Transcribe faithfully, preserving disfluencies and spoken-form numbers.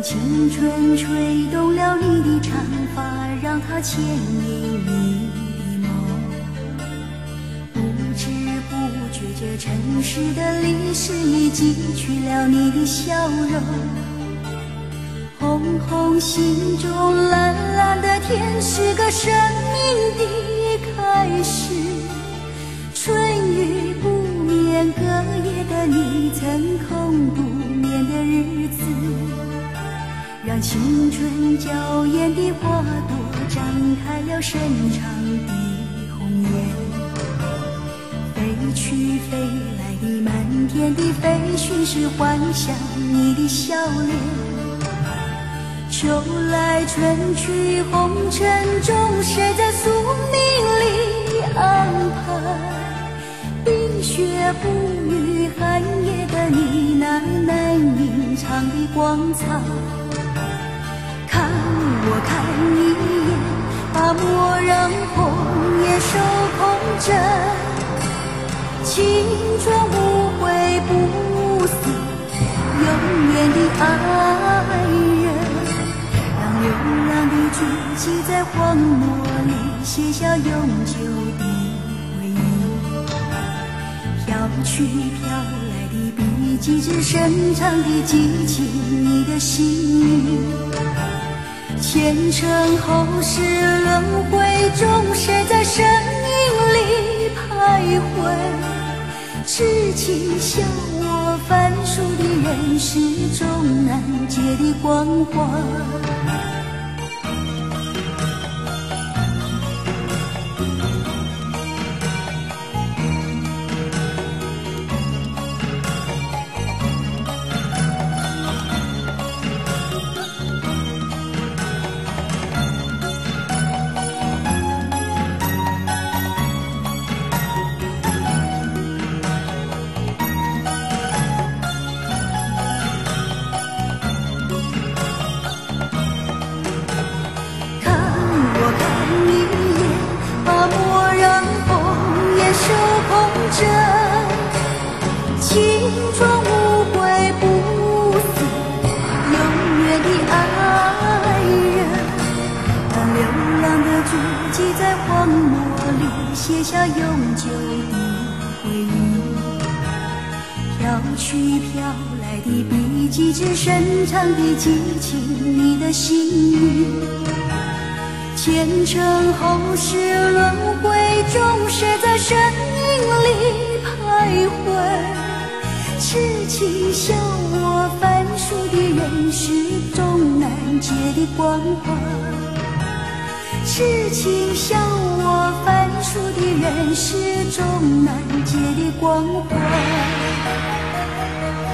青春吹动了你的长发，让它牵引你的梦。不知不觉，这城市的历史已记取了你的笑容。红红心中蓝蓝的天，是个生命的开始。春雨不眠，隔夜的你曾空不眠的日子，让青春娇艳的花朵张开了深长的红颜。飞去飞来的满天的飞絮，是幻想你的笑脸。秋来春去红尘中，谁在宿命里安排？冰雪不语寒夜的你，那难隐藏的光彩。看我看一眼，把莫让红颜守空枕。青春无悔不死，永远的爱人。让流浪的足迹在荒漠里写下永久的回忆。飘去飘来的笔迹，只深长地记起你的心语。前尘后世轮回中，谁在身影里徘徊？痴情笑我凡俗的人世中难解的关怀。青春无悔不死，永远的爱人。让流浪的足迹在荒漠里写下永久的回忆。飘去飘来的笔迹，只深长地记起你的心语。前尘后世轮回中，谁在身影里徘徊？痴情笑我凡俗的人世中难解的关怀。痴情笑我凡俗的人世中难解的关怀。